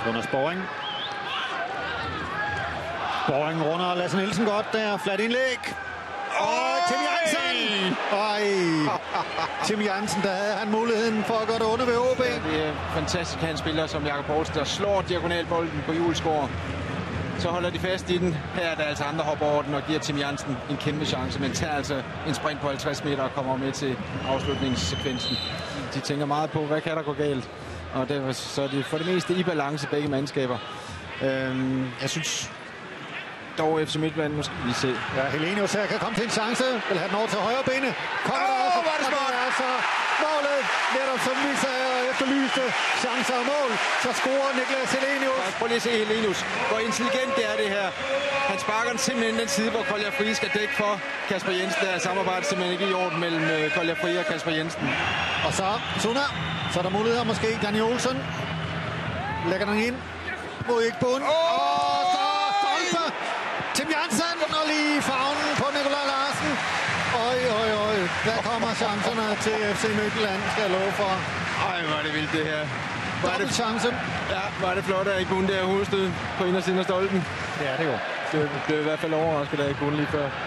Jonas Boring. Boring runder Lasse Nielsen godt der. Flat indlæg. Tim Jansen! Tim Jansen, der havde han muligheden for at gøre det under ved OB. Ja, det er fantastisk, han spiller som Jakob Poulsen, der slår diagonalbolden på Julesgaard. Så holder de fast i den. Her er der altså andre hopper over den og giver Tim Jansen en kæmpe chance, men tager altså en sprint på 50 meter og kommer med til afslutningssekvensen. De tænker meget på, hvad kan der gå galt? Og derfor så er det for det meste i balance begge mandskaber. Jeg synes dog FC Midtjylland, nu skal vi se. Ja, Helenius her kan komme til en chance. Vil have den over til højre bene. Kommer der også. Var det smart? Og det er altså målet. Netop som vi sagde og efterlyste chancer og mål. Så scorer Niklas Helenius. Ja, prøv lige at se Helenius. Hvor intelligent det er det her. Han sparker den simpelthen den side, hvor Kolja Frie skal dække for Kasper Jensen. Der er samarbejdet simpelthen ikke i orden mellem Kolja Frie og Kasper Jensen. Og så Tuna. Så er der muligheder måske. Danny Olsen lægger den ind. Mod ikke bund. Og så Stolpe. Tim Jansen og lige favnen på Nikolaj Larsen. Der kommer chancerne til FC Midtjylland, skal jeg love for. Hvor er det vildt det her. Dobbelt chance. Ja, var det flot, at ikke kunne der hovedstød på indersiden af stolpen. Det er det jo. Det blev i hvert fald overrasket, at jeg kunne lige før.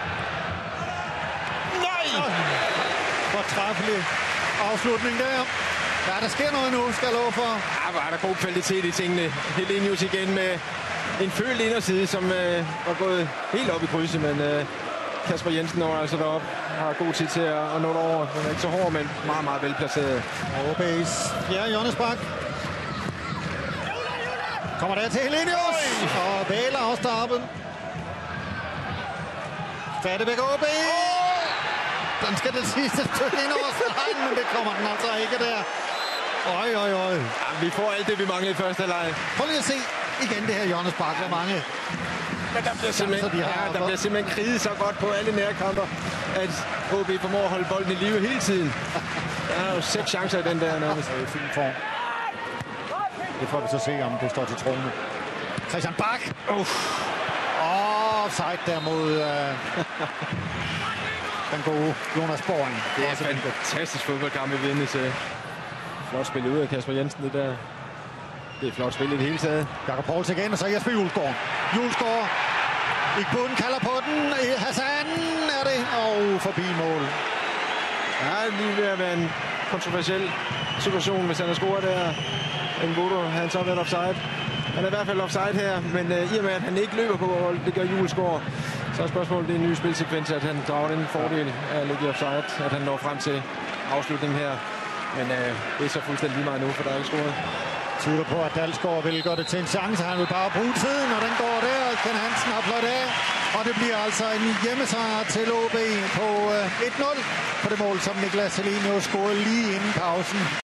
Nej! Hvor træffelig afslutning der. Ja, der sker noget nu, skal jeg love for. Ja, var der god kvalitet i tingene. Helenius igen med en følt inderside, som var gået helt op i krydset, men Kasper Jensen når altså derop. Har god tid til at nå over. Den er ikke så hård, men meget, meget velplaceret. OB's fjerde hjørnespark. Kommer der til Helenius. Og Bæler afstappet. Fattebæk OB. Den skal det sidste stykke ind over stregen, men det kommer den altså ikke der. Ja, vi får alt det, vi manglede i første halvleg. Prøv lige at se igen det her hjørnespark. Hvor mange men der bliver simpelthen kriget så godt på alle nærkamper, at OB formår at holde bolden i live hele tiden. Der er jo 6 chancer i den der nærmest. I fin form. Det får vi så se, om det står til troende. Christian Bak. Offside der mod den gode Jonas Boring. Det er en fantastisk fodboldkamp i vinde. Flot spillet ud af Kasper Jensen, det der. Det er flot spillet i det hele taget. Jakob Poulsen igen, og så Jesper Julesgaard. Julesgaard. Ikke bunden kalder på den. Hassan er det. Og forbi mål. Ja, lige ved at være en kontroversiel situation, hvis han har scoret der. Ngodo, han så har været offside. Han er i hvert fald offside her, men i og med, at han ikke løber på, og det gør Julesgaard, så er spørgsmålet, det er en ny spilsekvens, at han drager den fordel af at ligge i offside, at han når frem til afslutningen her. Men det er så fuldstændig lige meget nu, for der er ikke scoret. Tyder på, at Dalsgaard vil gøre det til en chance. Han vil bare bruge tiden, og den går der. Ken Hansen har flot af. Og det bliver altså en hjemmesejr til OB på 1-0 på det mål, som Niklas Helenius scorede lige inden pausen.